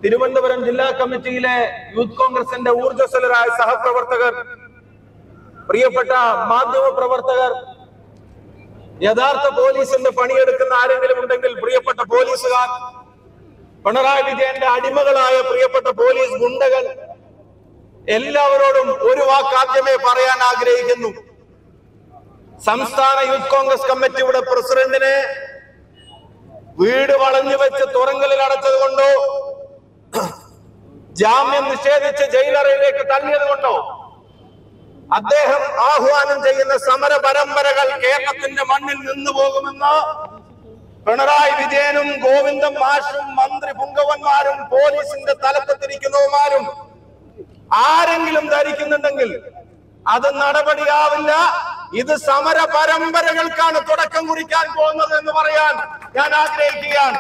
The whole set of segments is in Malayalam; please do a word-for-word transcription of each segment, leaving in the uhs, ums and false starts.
തിരുവനന്തപുരം ജില്ലാ കമ്മിറ്റിയിലെ യൂത്ത് കോൺഗ്രസിന്റെ ഊർജ്ജസ്വലരായ സഹപ്രവർത്തകർ, പ്രിയപ്പെട്ട മാധ്യമ പ്രവർത്തകർ, യഥാർത്ഥ പോലീസിന്റെ പണിയെടുക്കുന്ന ആരെങ്കിലും ഉണ്ടെങ്കിൽ പ്രിയപ്പെട്ട പോലീസുകാർ, പിണറായി വിജയന്റെ അടിമകളായ പ്രിയപ്പെട്ട പോലീസ് ഗുണ്ടകൾ, എല്ലാവരോടും ഒരു വാക്ക് ആദ്യമേ പറയാൻ ആഗ്രഹിക്കുന്നു. സംസ്ഥാന യൂത്ത് കോൺഗ്രസ് കമ്മിറ്റിയുടെ പ്രസിഡന്റിനെ വീട് വളഞ്ഞു വെച്ച് തുറങ്കലിൽ അടച്ചത് കൊണ്ടോ ജാമ്യം നിഷേധിച്ച് ജയിലറയിലേക്ക് തള്ളിയത് കൊണ്ടോ അദ്ദേഹം ആഹ്വാനം ചെയ്യുന്ന സമര പരമ്പരകൾ കേരളത്തിന്റെ മണ്ണിൽ നിന്നു പോകുമെന്ന് പിണറായി വിജയനും ഗോവിന്ദൻ മാഷും മന്ത്രി പുങ്കവന്മാരും പോലീസിന്റെ തലപ്പത്തിരിക്കുന്നവന്മാരും ആരെങ്കിലും ധരിക്കുന്നുണ്ടെങ്കിൽ അത് നടപടിയാവില്ല. ഇത് സമര പരമ്പരകൾക്കാണ് തുടക്കം കുറിക്കാൻ പോകുന്നത് എന്ന് പറയാൻ ഞാൻ ആഗ്രഹിക്കുകയാണ്.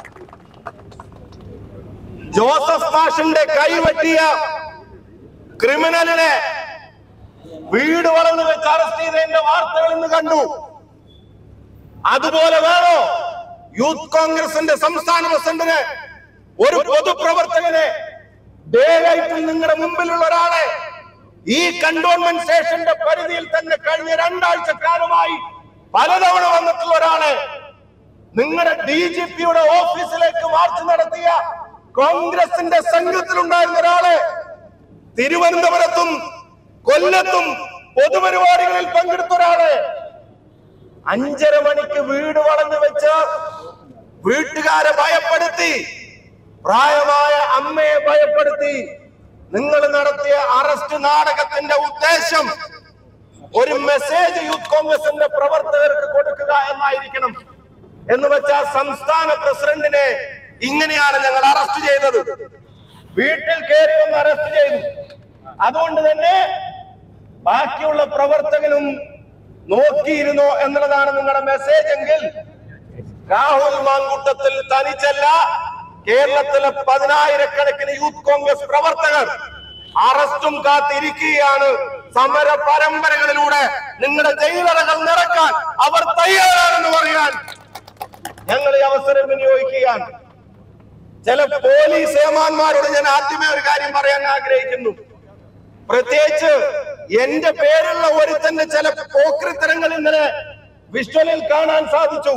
ജോസഫ് മാഷിന്റെ കൈവെട്ടിയ ക്രിമിനലിനെ വീട് വളർന്നു വെച്ച് അറസ്റ്റ് ചെയ്തതിന്റെ വാർത്തകൾ ഇന്ന് കണ്ടു. അതുപോലെ വേണോ യൂത്ത് കോൺഗ്രസിന്റെ സംസ്ഥാന പ്രസിഡന്റിന്, ഒരു പൊതുപ്രവർത്തകനെ, ഡേ ലൈറ്റിൽ നിങ്ങളുടെ മുമ്പിലുള്ള ഒരാളെ, ഈ കണ്ടോൺമെന്റ് സ്റ്റേഷന്റെ പരിധിയിൽ തന്നെ കഴിഞ്ഞ രണ്ടാഴ്ച കാലമായി പലതവണ വന്നിട്ടുള്ള ഒരാളെ, നിങ്ങളുടെ ഡി ജി പിയുടെ ഓഫീസിലേക്ക് മാർച്ച് നടത്തിയ കോൺഗ്രസിന്റെ സംഘത്തിലുണ്ടായിരുന്ന ഒരാളെ, തിരുവനന്തപുരത്തും കൊല്ലത്തും പൊതുപരിപാടികളിൽ പങ്കെടുത്ത ഒരാളെ അഞ്ചര മണിക്ക് വീട് വളഞ്ഞു വെച്ച് വീട്ടുകാരെ ഭയപ്പെടുത്തി, പ്രായമായ അമ്മയെ ഭയപ്പെടുത്തി നിങ്ങൾ നടത്തിയ അറസ്റ്റ് നാടകത്തിന്റെ ഉദ്ദേശം ഒരു മെസ്സേജ് യൂത്ത് കോൺഗ്രസിന്റെ പ്രവർത്തകർക്ക് കൊടുക്കുക എന്നായിരിക്കണം. എന്ന് വെച്ചാൽ സംസ്ഥാന പ്രസിഡന്റിനെ ഇങ്ങനെയാണ് ഞങ്ങൾ അറസ്റ്റ് ചെയ്തത്, വീട്ടിൽ കയറി ഒന്ന് അറസ്റ്റ് ചെയ്തു. അതുകൊണ്ട് തന്നെ ബാക്കിയുള്ള പ്രവർത്തകനും നോക്കിയിരുന്നോ എന്നുള്ളതാണ് നിങ്ങളുടെ മെസ്സേജ് എങ്കിൽ രാഹുൽ മാങ്കൂട്ടത്തിൽ തനിച്ചല്ല, കേരളത്തിലെ പതിനായിരക്കണക്കിന് യൂത്ത് കോൺഗ്രസ് പ്രവർത്തകർ അറസ്റ്റും കാത്തിരിക്കുകയാണ്. സമര പരമ്പരകളിലൂടെ നിങ്ങളുടെ ജയിലറകൾ നിറക്കാൻ അവർ തയ്യാറാണെന്ന് പറയാൻ ഞങ്ങൾ ഈ അവസരം വിനിയോഗിക്കുകയാണ്. ചില പോലീസ് ഏമാന്മാരോട് ഞാൻ ആദ്യമേ ഒരു കാര്യം പറയാൻ ആഗ്രഹിക്കുന്നു. പ്രത്യേകിച്ച് എന്റെ പേരുള്ള ഒരുത്തന്റെ ചില പോക്രിത്തരങ്ങൾ ഇന്നലെ വിഷ്വലിൽ കാണാൻ സാധിച്ചു.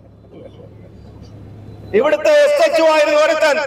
ഇവിടുത്തെ എസ് എച്ച് ആയിരുന്നു ഒരുത്തൻ,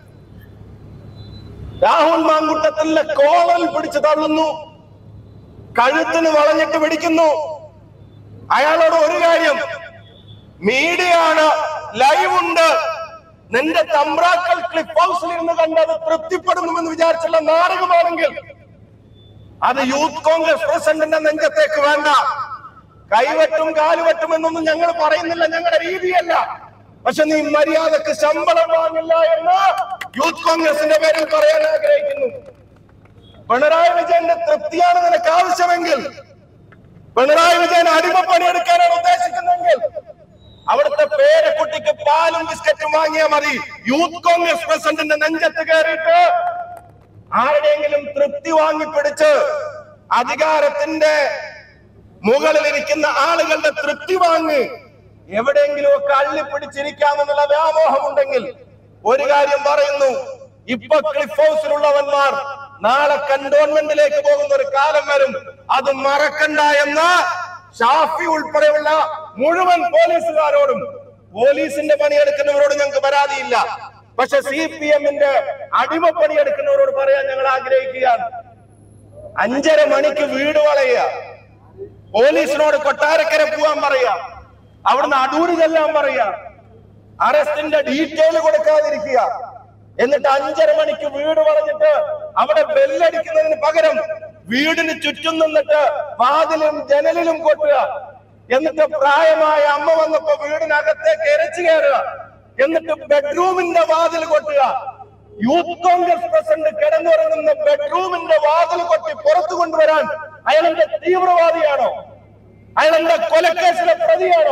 രാഹുൽ മാങ്കൂട്ടത്തിലെ കോളൽ പിടിച്ചു തള്ളുന്നു, കഴുത്തിന് വളഞ്ഞിട്ട് പിടിക്കുന്നു. അയാളോട് ഒരു കാര്യം, മീഡിയ ആണ്, ലൈവ് ഉണ്ട്, നിന്റെ തമ്പ്രാക്കൾ ക്ലിപ്പ് ഹൗസിൽ ഇരുന്ന് കണ്ടത് തൃപ്തിപ്പെടുന്നുവെന്ന് വിചാരിച്ചുള്ള നാടകമാണെങ്കിൽ അത് യൂത്ത് കോൺഗ്രസ് പ്രസിഡന്റിന്റെ നെഞ്ചത്തേക്ക് വേണ്ട. കൈവെട്ടും കാലുവെട്ടും എന്നൊന്നും ഞങ്ങൾ പറയുന്നില്ല, ഞങ്ങളുടെ രീതിയല്ല. പക്ഷെ നീ മര്യാദക്ക് ശമ്പളം വാങ്ങില്ല എന്ന് യൂത്ത് കോൺഗ്രസിന്റെ പേരിൽ പറയാൻ ആഗ്രഹിക്കുന്നു. പിണറായി വിജയന്റെ തൃപ്തിയാണ് നിനക്ക് ആവശ്യമെങ്കിൽ, പിണറായി വിജയൻ അടിമപ്പണിയെടുക്കാനാണ് ഉദ്ദേശിക്കുന്നതെങ്കിൽ അവിടുത്തെ പേരക്കുട്ടിക്ക് പാലും ബിസ്ക്കറ്റും വാങ്ങിയാൽ മതി. യൂത്ത് കോൺഗ്രസ് പ്രസിഡന്റിന്റെ നെഞ്ചത്ത് കയറിയിട്ട് ആരുടെയെങ്കിലും തൃപ്തി വാങ്ങിപ്പിടിച്ച് അധികാരത്തിന്റെ മുകളിലിരിക്കുന്ന ആളുകളുടെ തൃപ്തി വാങ്ങി എവിടെയെങ്കിലും ഒക്കെ അള്ളിപ്പിടിച്ചിരിക്കാമെന്നുള്ള വ്യാമോഹമുണ്ടെങ്കിൽ ഒരു കാര്യം പറയുന്നു, ഇപ്പൊ ക്ലിഫ് ഹൗസിലുള്ളവന്മാർ നാളെ കണ്ടോൺമെന്റിലേക്ക് പോകുന്ന ഒരു കാലം വരും. അത് മറക്കണ്ട എന്ന് ഷാഫി ഉൾപ്പെടെയുള്ള മുഴുവൻ പോലീസുകാരോടും പോലീസിന്റെ പണിയെടുക്കുന്നവരോട് ഞങ്ങൾക്ക് പരാതിയില്ല. പക്ഷെ സി പി എമ്മിന്റെ അടിമപ്പണിയെടുക്കുന്നവരോട് പറയാൻ ഞങ്ങൾ ആഗ്രഹിക്കുകയാണ്. അഞ്ചര മണിക്ക് വീട് വളയുക, പോലീസിനോട് കൊട്ടാരക്കര പോവാൻ പറയുക, അവിടുന്ന് അടൂര് ചെല്ലാൻ പറയുക, അറസ്റ്റിന്റെ ഡീറ്റെയിൽ കൊടുക്കാതിരിക്കുക, എന്നിട്ട് അഞ്ചര മണിക്ക് വീട് വളഞ്ഞിട്ട് അവിടെ ബെല്ലടിക്കുന്നതിന് പകരം വീടിന് ചുറ്റും നിന്നിട്ട് വാതിലും ജനലിലും കൊട്ടുക, എന്നിട്ട് പ്രായമായ അമ്മ വന്നപ്പോ വീടിനകത്തേക്ക് എരച്ചു കയറുക, എന്നിട്ട് ബെഡ്റൂമിന്റെ വാതിൽ കൊട്ടുക. യൂത്ത് കോൺഗ്രസ് പ്രസിഡന്റ് കിടന്നുറങ്ങുന്ന ബെഡ്റൂമിന്റെ വാതിൽ കൊട്ടി പുറത്തു കൊണ്ടുവരാൻ അയാളെന്റെ തീവ്രവാദിയാണോ? അയാളെന്റെ കൊലക്കേസിലെ പ്രതിയാണോ?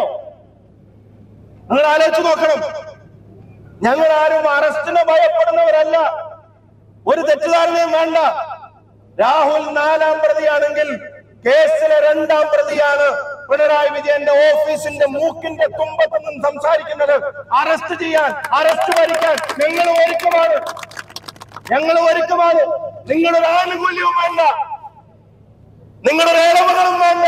നിങ്ങൾ ആലോചിച്ച് നോക്കണം. ഞങ്ങൾ ആരും അറസ്റ്റിനെ ഭയപ്പെടുന്നവരല്ല, ഒരു തെറ്റിദ്ധാരണയും വേണ്ട. രാഹുൽ നാലാം പ്രതിയാണെങ്കിൽ കേസിലെ രണ്ടാം പ്രതിയാണ്. പിണറായി വിജയന്റെ ഓഫീസിന്റെ മൂക്കിന്റെ തുമ്പത്ത് നിന്നും സംസാരിക്കുന്നത് അറസ്റ്റ് ചെയ്യാൻ, അറസ്റ്റ് ഭരിക്കാൻ നിങ്ങൾ ഒരുക്കമാണ്. ഞങ്ങൾ ഒരുക്കമാണ്. നിങ്ങളൊരു ആനുകൂല്യവും വേണ്ട, നിങ്ങളുടെ ഇളവുകളും വേണ്ട.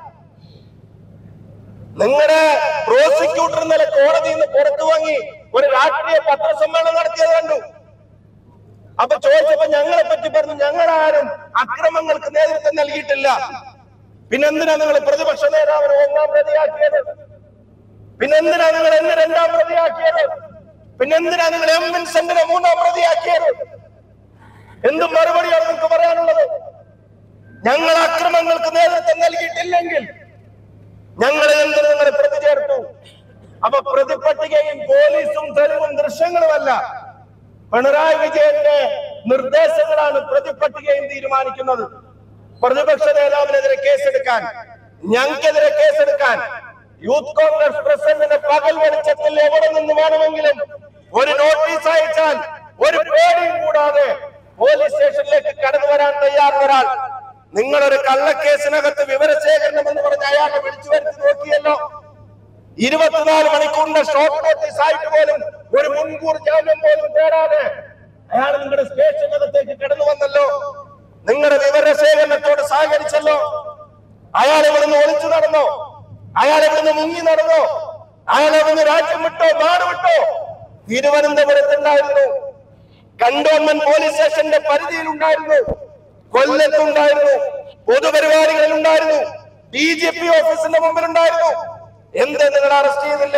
നിങ്ങളുടെ പ്രോസിക്യൂട്ടർ ഇന്നലെ കോടതിയിൽ നിന്ന് പുറത്തു വാങ്ങി ഒരു രാഷ്ട്രീയ പത്രസമ്മേളനം നടത്തിയത് കണ്ടു. അപ്പൊ ചോദിച്ചപ്പോ ഞങ്ങളെ പറ്റി പറഞ്ഞു, ഞങ്ങളാരും അക്രമങ്ങൾക്ക് നേതൃത്വം നൽകിയിട്ടില്ല. പിന്നെന്തിനാ നിങ്ങൾ പ്രതിപക്ഷ നേതാവിനെ ഒന്നാം പ്രതിയാക്കിയത്? പിന്നെന്തിനാ നിങ്ങൾ എന്നെ രണ്ടാം പ്രതിയാക്കിയത്? പിന്നെന്തിനാ നിങ്ങൾ എം വിൻസെന്റിനെ മൂന്നാം പ്രതിയാക്കിയത്? എന്തും മറുപടിയാണ് നിങ്ങൾക്ക് പറയാനുള്ളത്? ഞങ്ങൾ അക്രമങ്ങൾക്ക് നേതൃത്വം നൽകിയിട്ടില്ലെങ്കിൽ ഞങ്ങളെ എന്തിനു നിങ്ങളെ പ്രതി ചേർത്തു? അപ്പൊ പ്രതിപട്ടികയും പോലീസും തെളിവും ദൃശ്യങ്ങളുമല്ല, പിണറായി വിജയന്റെ നിർദ്ദേശങ്ങളാണ് പ്രതിപട്ടികയും തീരുമാനിക്കുന്നത്. പ്രതിപക്ഷ നേതാവിനെതിരെ കേസെടുക്കാൻ, ഞങ്ങൾക്കെതിരെ കേസെടുക്കാൻ യൂത്ത് കോൺഗ്രസ് പ്രസിഡന്റിന്റെ പകൽ വെളിച്ചത്തിൽ എവിടെ നിന്ന് വേണമെങ്കിലും ഒരു നോട്ടീസ് അയച്ചാൽ ഒരു പേടിയും കൂടാതെ പോലീസ് സ്റ്റേഷനിലേക്ക് കടന്നു വരാൻ തയ്യാറുള്ള നിങ്ങളൊരു കള്ളക്കേസിനകത്ത് വിവരശേഖരണം എന്ന് പറഞ്ഞ അയാളെ വിളിച്ചു വരുത്തി നോക്കിയല്ലോ. ഇരുപത്തിനാല് മണിക്കൂറിന്റെ ഷോർട്ട് നോട്ടീസ് ആയിട്ട് പോലും ഒരു മുൻകൂർ ജാമ്യം പോലും തേടാതെ അയാൾ നിങ്ങളുടെ സ്റ്റേഷനകത്തേക്ക് കടന്നു വന്നല്ലോ. നിങ്ങളുടെ വിവരശേഖരണത്തോട് സഹകരിച്ചല്ലോ. അയാൾ ഇവിടുന്ന് ഒളിച്ചു നടന്നോ? അയാൾ ഇവിടുന്ന് മുങ്ങി നടന്നോ? അയാൾ ഇവിടുന്ന് രാജ്യം വിട്ടോ, നാട് വിട്ടോ? തിരുവനന്തപുരത്തുണ്ടായിരുന്നു, കണ്ടോൺമെന്റ് പോലീസ് സ്റ്റേഷന്റെ പരിധിയിൽ ഉണ്ടായിരുന്നു, കൊല്ലത്തുണ്ടായിരുന്നു, പൊതുപരിപാടികളിൽ ഉണ്ടായിരുന്നു, ഡി ജി പി ഓഫീസിന്റെ മുമ്പിൽ ഉണ്ടായിരുന്നു. എന്ത് നിങ്ങൾ അറസ്റ്റ് ചെയ്തില്ല?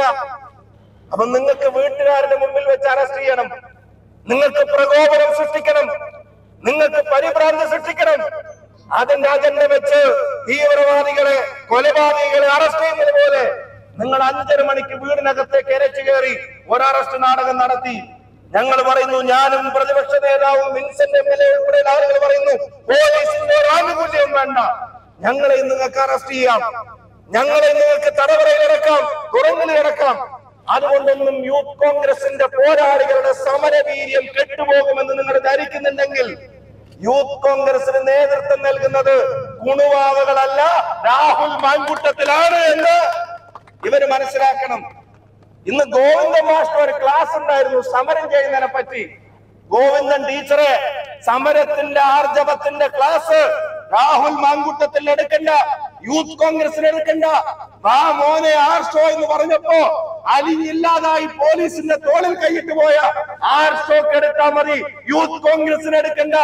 അപ്പൊ നിങ്ങൾക്ക് വീട്ടുകാരുടെ മുമ്പിൽ വെച്ച് അറസ്റ്റ് ചെയ്യണം, നിങ്ങൾക്ക് പ്രകോപനം സൃഷ്ടിക്കണം, നിങ്ങൾക്ക് പരിഭ്രാന്തി സൃഷ്ടിക്കണം. അതിന്റെ അജണ്ട വെച്ച് തീവ്രവാദികളെ, കൊലപാതകികളെ അറസ്റ്റ് ചെയ്യുന്നത് പോലെ നിങ്ങൾ അഞ്ചര മണിക്ക് വീടിനകത്തേക്ക് ഇരച്ചു കയറി ഒരു അറസ്റ്റ് നാടകം നടത്തി. ഞങ്ങൾ പറയുന്നു, ഞാനും പ്രതിപക്ഷ നേതാവും വിൻസെന്റ് എം എൽ എ ഉൾപ്പെടെ ആളുകൾ പറയുന്നു, പോലീസിന്റെ ഒരു ആനുകൂല്യം വേണ്ട, ഞങ്ങളെ നിങ്ങൾക്ക് അറസ്റ്റ് ചെയ്യാം, ഞങ്ങളെ നിങ്ങൾക്ക് തടവറയിലടക്കാം, തുറന്നിലടക്കാം. അതുകൊണ്ടൊന്നും യൂത്ത് കോൺഗ്രസിന്റെ പോരാളികളുടെ സമരവീര്യം കെട്ടുപോകുമെന്ന് നിങ്ങൾ ധരിക്കുന്നുണ്ടെങ്കിൽ യൂത്ത് കോൺഗ്രസിന് നേതൃത്വം നൽകുന്നത് കുണുവാവകളല്ല, രാഹുൽ മാൻകുട്ടത്തിലാണ് എന്ന് ഇവര് മനസ്സിലാക്കണം. ഇന്ന് ഗോവിന്ദൻ മാസ്റ്റർ ഒരു ക്ലാസ് ഉണ്ടായിരുന്നു സമരം ചെയ്യുന്നതിനെ പറ്റി. ഗോവിന്ദൻ ടീച്ചറെ, സമരത്തിന്റെ ആർജവത്തിന്റെ ക്ലാസ് രാഹുൽ മാങ്കുട്ടത്തിൽ എടുക്കണ്ട, യൂത്ത് കോൺഗ്രസിന് എടുക്കണ്ട. ആ മോനെ ആർ ഷോ എന്ന് പറഞ്ഞപ്പോ അലിയില്ലാതായി പോലീസിന്റെ തോളിൽ കൈയിട്ട് പോയ ആർ ഷോക്ക് എടുത്താൽ മതി, യൂത്ത് കോൺഗ്രസിന് എടുക്കണ്ട.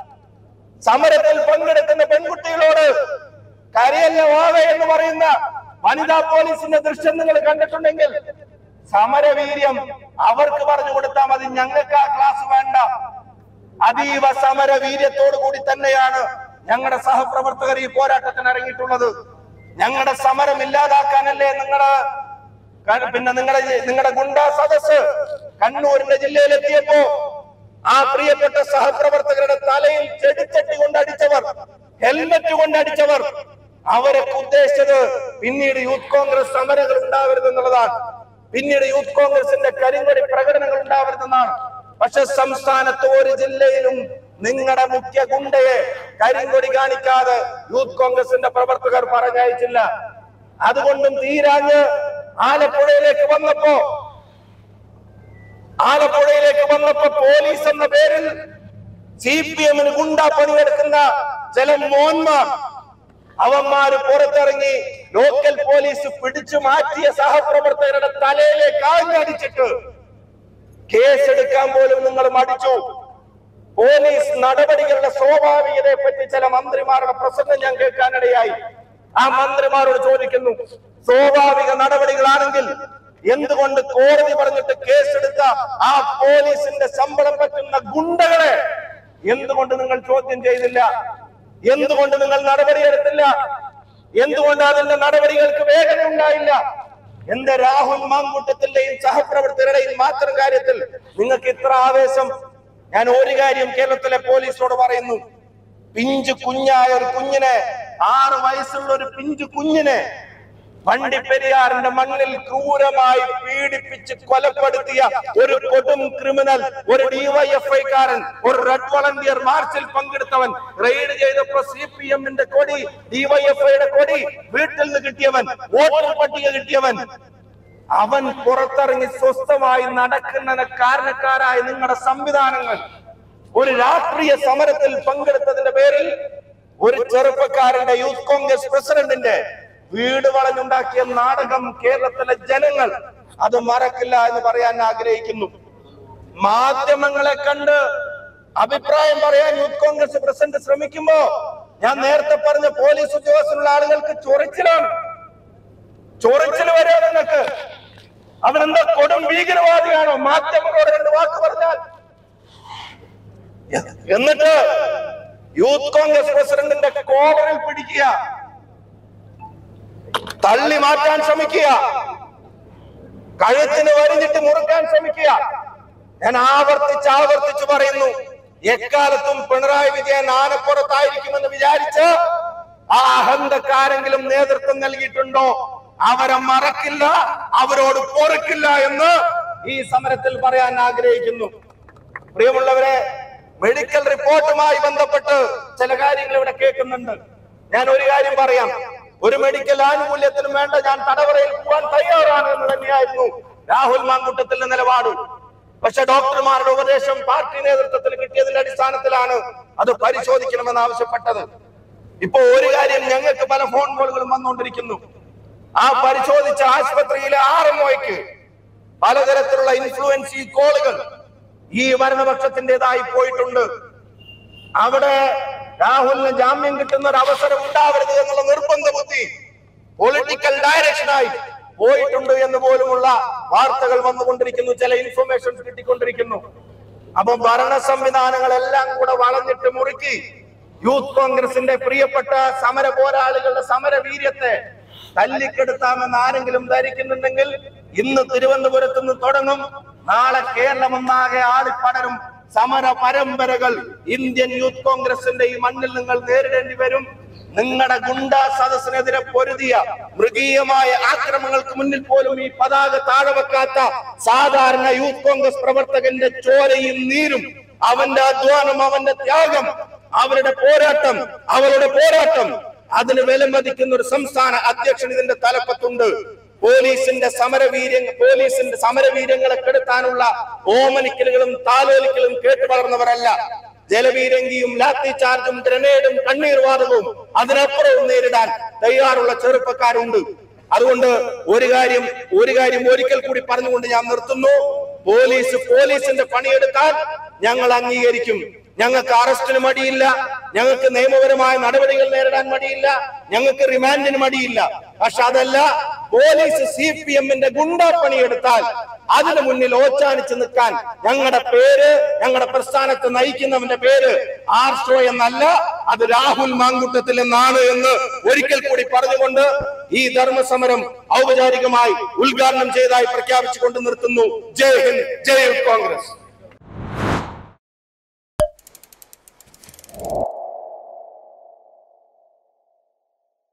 സമരത്തിൽ പങ്കെടുക്കുന്ന പെൺകുട്ടികളോട് കരയല്ല വാവ എന്ന് പറയുന്ന വനിതാ പോലീസിന്റെ ദൃശ്യം നിങ്ങൾ കണ്ടിട്ടുണ്ടെങ്കിൽ സമരവീര്യം അവർക്ക് പറഞ്ഞു കൊടുത്താൽ മതി, ഞങ്ങൾക്ക് ആ ക്ലാസ് വേണ്ട. അതീവ സമരവീര്യത്തോടു കൂടി തന്നെയാണ് ഞങ്ങളുടെ സഹപ്രവർത്തകർ ഈ പോരാട്ടത്തിന് ഇറങ്ങിയിട്ടുള്ളത്. ഞങ്ങളുടെ സമരം ഇല്ലാതാക്കാനല്ലേ നിങ്ങള് പിന്നെ നിങ്ങളുടെ നിങ്ങളുടെ ഗുണ്ടാ സദസ് കണ്ണൂരിന്റെ ജില്ലയിലെത്തിയപ്പോ ആ പ്രിയപ്പെട്ട സഹപ്രവർത്തകരുടെ തലയിൽ ചെടിച്ചട്ടി കൊണ്ടടിച്ചവർ, ഹെൽമറ്റ് കൊണ്ടടിച്ചവർ, അവരൊക്കെ ഉദ്ദേശിച്ചത് പിന്നീട് യൂത്ത് കോൺഗ്രസ് സമരങ്ങൾ ഉണ്ടാവരുതെന്നുള്ളതാണ്, പിന്നീട് യൂത്ത് കോൺഗ്രസിന്റെ കരിങ്കൊടി പ്രകടനങ്ങൾ ഉണ്ടാവരുതെന്നാണ്. പക്ഷെ സംസ്ഥാനത്ത് ഒരു ജില്ലയിലും നിങ്ങളുടെ മുഖ്യ ഗുണ്ടയെ കരിങ്കൊടി കാണിക്കാതെ യൂത്ത് കോൺഗ്രസിന്റെ പ്രവർത്തകർ പറഞ്ഞയച്ചില്ല. അതുകൊണ്ടും തീരാഞ്ഞ് ആലപ്പുഴയിലേക്ക് വന്നപ്പോ ആലപ്പുഴയിലേക്ക് വന്നപ്പോ പോലീസ് എന്ന പേരിൽ സി പി എമ്മിന് ഗുണ്ടാ പണിയെടുക്കുന്ന ചില മോന്മാർ, അവന്മാര് പുറത്തിറങ്ങി ലോക്കൽ പോലീസ് പിടിച്ചു മാറ്റിയ സഹപ്രവർത്തകരുടെ തലയിലേക്ക് ആഞ്ഞടിച്ചിട്ട് കേസെടുക്കാൻ പോലും നിങ്ങൾ മടിച്ചു. പോലീസ് നടപടികളുടെ സ്വാഭാവികതയെ പറ്റി ചില മന്ത്രിമാരുടെ പ്രസംഗം ഞാൻ കേൾക്കാനിടയായി. ആ മന്ത്രിമാരോട് ചോദിക്കുന്നു, സ്വാഭാവിക നടപടികളാണെങ്കിൽ എന്തുകൊണ്ട് കോടതി പറഞ്ഞിട്ട് കേസെടുത്ത ആ പോലീസിന്റെ ശമ്പളം പറ്റുന്ന ഗുണ്ടകളെ എന്തുകൊണ്ട് നിങ്ങൾ ചോദ്യം ചെയ്തില്ല? എന്തുകൊണ്ട് നിങ്ങൾ നടപടിയെടുത്തില്ല? എന്തുകൊണ്ട് അതിന്റെ നടപടികൾക്ക് വേഗത ഉണ്ടായില്ല? എന്റെ രാഹുൽ മാങ്കൂട്ടത്തിന്റെയും സഹപ്രവർത്തകരുടെയും മാത്രം കാര്യത്തിൽ നിങ്ങൾക്ക് ഇത്ര ആവേശം? ഞാൻ ഒരു കാര്യം കേരളത്തിലെ പോലീസിനോട് പറയുന്നു, പിഞ്ചു കുഞ്ഞായ ഒരു കുഞ്ഞിനെ, ആറ് വയസ്സുള്ള ഒരു പിഞ്ചു കുഞ്ഞിനെ വണ്ടിപ്പെരിയാറിന്റെ മണ്ണിൽ ക്രൂരമായി പീഡിപ്പിച്ച് കൊലപ്പെടുത്തിയ ഒരു കൊടും ക്രിമിനൽ, ഒരു ഡിവൈഎഫ്ഐക്കാരൻ, ഒരു റെഡ് വളണ്ടിയർ മാർച്ചിൽ പങ്കെടുത്തവൻ, റെയ്ഡ് ചെയ്തപ്പോ സി പി എമ്മിന്റെ കൊടി, ഡിവൈഎഫ്ഐയുടെ കൊടി വീട്ടിൽ നിന്ന് കിട്ടിയവൻ, വോട്ടർ പട്ടിക കിട്ടിയവൻ, അവൻ പുറത്തിറങ്ങി സ്വസ്ഥമായി നടക്കുന്നതിന് കാരണക്കാരായ നിങ്ങളുടെ സംവിധാനങ്ങൾ, ഒരു രാഷ്ട്രീയ സമരത്തിൽ പങ്കെടുത്തതിന്റെ പേരിൽ ഒരു ചെറുപ്പക്കാരന്റെ യൂത്ത് കോൺഗ്രസ് പ്രസിഡന്റിന്റെ വീട് വളഞ്ഞുണ്ടാക്കിയ നാടകം കേരളത്തിലെ ജനങ്ങൾ അത് മറക്കില്ല എന്ന് പറയാൻ ആഗ്രഹിക്കുന്നു. മാധ്യമങ്ങളെ കണ്ട് അഭിപ്രായം പറയാൻ യൂത്ത് കോൺഗ്രസ് പ്രസിഡന്റ് ശ്രമിക്കുമ്പോ ഞാൻ നേരത്തെ പറഞ്ഞ പോലീസ് ഉദ്യോഗസ്ഥരുള്ള ആളുകൾക്ക് ചൊറിച്ചിലാണ്. ചൊറിച്ചിൽ വരെ നിങ്ങൾക്ക് അവനെന്താ കൊടും ഭീകരവാദിയാണോ മാധ്യമങ്ങളോട് രണ്ട് വാക്ക് പറഞ്ഞാൽ? എന്നിട്ട് യൂത്ത് കോൺഗ്രസ് പ്രസിഡന്റിന്റെ കോളറിൽ പിടിക്കുക, തള്ളി മാറ്റാൻ ശ്രമിക്കുക, കഴുത്തിന് വരിഞ്ഞിട്ട് മുറുക്കാൻ ശ്രമിക്കുക. ഞാൻ ആവർത്തിച്ച് ആവർത്തിച്ച് പറയുന്നു, എക്കാലത്തും പിണറായി വിജയൻ ആനപ്പുറത്തായിരിക്കുമെന്ന് വിചാരിച്ച് ആ അഹന്തക്കാരെങ്കിലും നേതൃത്വം നൽകിയിട്ടുണ്ടോ? അവരെ മറക്കില്ല, അവരോട് പൊറുക്കില്ല എന്ന് ഈ സമരത്തിൽ പറയാൻ ആഗ്രഹിക്കുന്നു. പ്രിയമുള്ളവരെ, മെഡിക്കൽ റിപ്പോർട്ടുമായി ബന്ധപ്പെട്ട് ചില കാര്യങ്ങൾ ഇവിടെ കേൾക്കുന്നുണ്ട്. ഞാൻ ഒരു കാര്യം പറയാം, ഒരു മെഡിക്കൽ ആനുകൂല്യത്തിനും വേണ്ട, ഞാൻ തടവറയിൽ പോകാൻ തയ്യാറാണ് എന്ന് തന്നെയായിരുന്നു രാഹുൽ മാങ്കൂട്ടത്തിന്റെ നിലപാട്. പക്ഷെ ഡോക്ടർമാരുടെ ഉപദേശം പാർട്ടി നേതൃത്വത്തിന് കിട്ടിയതിന്റെ അടിസ്ഥാനത്തിലാണ് അത് പരിശോധിക്കണമെന്ന് ആവശ്യപ്പെട്ടത്. ഇപ്പോ ഒരു കാര്യം, ഞങ്ങൾക്ക് പല ഫോൺ കോളുകളും വന്നുകൊണ്ടിരിക്കുന്നു. ആ പരിശോധിച്ച ആശുപത്രിയിലെ ആർ എം ഒയ്ക്ക് പലതരത്തിലുള്ള ഇൻഫ്ലുവൻസി കോളുകൾ ഈ ഭരണപക്ഷത്തിൻ്റെതായി പോയിട്ടുണ്ട്. അവിടെ രാഹുലിന് ജാമ്യം കിട്ടുന്ന ഒരു അവസരം ഉണ്ടാവരുത് എന്നുള്ള നിർബന്ധ ബുദ്ധി പൊളിറ്റിക്കൽ ഡയറക്ഷനായി പോയിട്ടുണ്ട് എന്ന് പോലുമുള്ള വാർത്തകൾ വന്നുകൊണ്ടിരിക്കുന്നു, ചില ഇൻഫർമേഷൻസ് കിട്ടിക്കൊണ്ടിരിക്കുന്നു. അപ്പൊ ഭരണ സംവിധാനങ്ങളെല്ലാം കൂടെ വളഞ്ഞിട്ട് മുറുക്കി യൂത്ത് കോൺഗ്രസിന്റെ പ്രിയപ്പെട്ട സമര പോരാളികളുടെ സമര വീര്യത്തെ തല്ലിക്കെടുത്താമെന്ന് ആരെങ്കിലും ധരിക്കുന്നുണ്ടെങ്കിൽ ഇന്ന് തിരുവനന്തപുരത്ത് നിന്ന് തുടങ്ങും, നാളെ കേരളമൊന്നാകെ ആളിപ്പടരും സമര പരമ്പരകൾ ഇന്ത്യൻ യൂത്ത് കോൺഗ്രസിന്റെ ഈ മണ്ണിൽ നിങ്ങൾ നേരിടേണ്ടി വരും. നിങ്ങളുടെ ഗുണ്ടാ സദസ്സിനെതിരെ പൊരുതിയ മൃഗീയമായ ആക്രമണങ്ങൾക്ക് മുന്നിൽ പോലും ഈ പതാക താഴെ വെക്കാത്ത സാധാരണ യൂത്ത് കോൺഗ്രസ് പ്രവർത്തകന്റെ ചോരയും നീരും, അവന്റെ അധ്വാനം, അവന്റെ ത്യാഗം, അവരുടെ പോരാട്ടം, അവരുടെ പോരാട്ടം അതിന് വിലമതിക്കുന്ന ഒരു സംസ്ഥാന അധ്യക്ഷൻ ഇതിന്റെ തലപ്പത്തുണ്ട്. പോലീസിന്റെ സമരവീര്യ പോലീസിന്റെ സമരവീര്യങ്ങളെ കെടുത്താനുള്ള ഓമനിക്കലുകളും താലോലിക്കലും കേട്ടു വളർന്നവരല്ല. ജലവീരങ്കിയും ലാത്തി ചാർജും ഗ്രനേഡും കണ്ണീർവാതകവും അതിനപ്പുറവും നേരിടാൻ തയ്യാറുള്ള ചെറുപ്പക്കാരുണ്ട്. അതുകൊണ്ട് ഒരു കാര്യം ഒരു കാര്യം ഒരിക്കൽ കൂടി പറഞ്ഞുകൊണ്ട് ഞാൻ നിർത്തുന്നു. പോലീസ് പോലീസിന്റെ പണിയെടുക്കാൻ ഞങ്ങൾ അംഗീകരിക്കും. ഞങ്ങൾക്ക് അറസ്റ്റിന് മടിയില്ല, ഞങ്ങൾക്ക് നിയമപരമായ നടപടികൾ നേരിടാൻ മടിയില്ല, ഞങ്ങൾക്ക് റിമാൻഡിന് മടിയില്ല. പക്ഷെ അതല്ല, പോലീസ് സി പി എമ്മിന്റെ ഗുണ്ടാ പണിയെടുത്താൽ അതിന് മുന്നിൽ ഓച്ചാനിച്ച് നിൽക്കാൻ ഞങ്ങളുടെ പേര്, ഞങ്ങളുടെ പ്രസ്ഥാനത്തെ നയിക്കുന്നവന്റെ പേര് ആർഷോ എന്നല്ല, അത് രാഹുൽ മാങ്കൂട്ടത്തിൽ എന്നാണ് എന്ന് ഒരിക്കൽ കൂടി പറഞ്ഞുകൊണ്ട് ഈ ധർമ്മസമരം ഔപചാരികമായി ഉദ്ഘാടനം ചെയ്തതായി പ്രഖ്യാപിച്ചുകൊണ്ട് നിർത്തുന്നു. ജയ് ഹിന്ദ്, ജയ് കോൺഗ്രസ്.